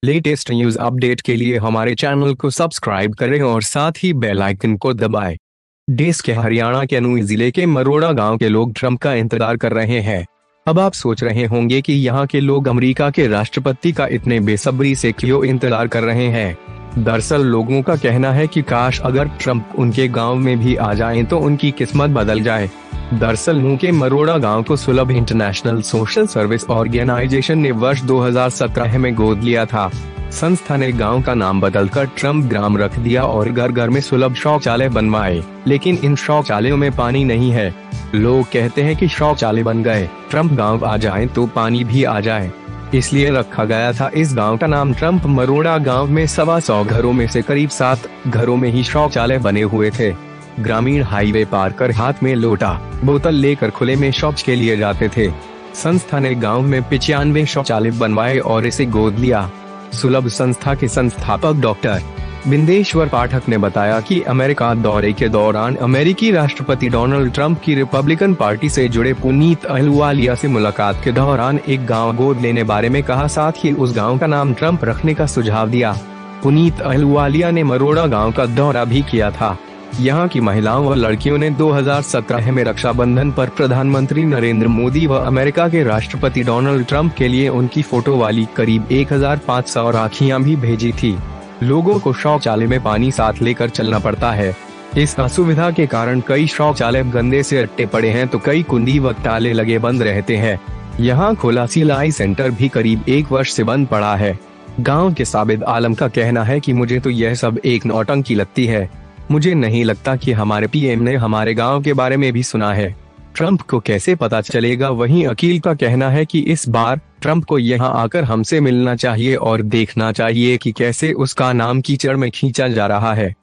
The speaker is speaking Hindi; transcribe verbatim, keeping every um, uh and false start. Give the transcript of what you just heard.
लेटेस्ट न्यूज अपडेट के लिए हमारे चैनल को सब्सक्राइब करें और साथ ही बेल आइकन को दबाएं। देश के हरियाणा के नूंह जिले के मरोड़ा गांव के लोग ट्रंप का इंतजार कर रहे हैं। अब आप सोच रहे होंगे कि यहाँ के लोग अमेरिका के राष्ट्रपति का इतने बेसब्री से क्यों इंतजार कर रहे हैं। दरअसल लोगों का कहना है कि काश अगर ट्रंप उनके गांव में भी आ जाएं तो उनकी किस्मत बदल जाए। दरअसल नूंह के मरोड़ा गांव को सुलभ इंटरनेशनल सोशल सर्विस ऑर्गेनाइजेशन ने वर्ष दो हज़ार सत्रह में गोद लिया था। संस्था ने गांव का नाम बदलकर ट्रंप ग्राम रख दिया और घर घर में सुलभ शौचालय बनवाए, लेकिन इन शौचालयों में पानी नहीं है। लोग कहते हैं कि शौचालय बन गए, ट्रंप गांव आ जाए तो पानी भी आ जाए, इसलिए रखा गया था इस गांव का नाम ट्रंप मरोड़ा। गांव में सवा सौ घरों में से करीब सात घरों में ही शौचालय बने हुए थे। ग्रामीण हाईवे पार कर हाथ में लोटा बोतल लेकर खुले में शौच के लिए जाते थे। संस्था ने गांव में पिचानवे शौचालय बनवाए और इसे गोद लिया। सुलभ संस्था के संस्थापक डॉक्टर बिंदेश्वर पाठक ने बताया कि अमेरिका दौरे के दौरान अमेरिकी राष्ट्रपति डोनाल्ड ट्रंप की रिपब्लिकन पार्टी से जुड़े पुनीत अहलुवालिया से मुलाकात के दौरान एक गांव गोद लेने बारे में कहा, साथ ही उस गांव का नाम ट्रंप रखने का सुझाव दिया। पुनीत अहलुवालिया ने मरोड़ा गांव का दौरा भी किया था। यहाँ की महिलाओं व लड़कियों ने दो हज़ार सत्रह में रक्षाबंधन पर प्रधानमंत्री नरेंद्र मोदी व अमेरिका के राष्ट्रपति डोनाल्ड ट्रंप के लिए उनकी फोटो वाली करीब एक हज़ार पाँच सौ राखियां भी भेजी थी। लोगों को शौचालय में पानी साथ लेकर चलना पड़ता है। इस असुविधा के कारण कई शौचालय गंदे से अट्टे पड़े हैं तो कई कुंडी व ताले लगे बंद रहते हैं। यहाँ खोला सिलाई सेंटर भी करीब एक वर्ष से बंद पड़ा है। गाँव के साबिद आलम का कहना है कि मुझे तो यह सब एक नौटंकी लगती है। मुझे नहीं लगता कि हमारे पीएम ने हमारे गांव के बारे में भी सुना है। ट्रंप को कैसे पता चलेगा। वहीं अकील का कहना है कि इस बार ट्रंप को यहां आकर हमसे मिलना चाहिए और देखना चाहिए कि कैसे उसका नाम कीचड़ में खींचा जा रहा है।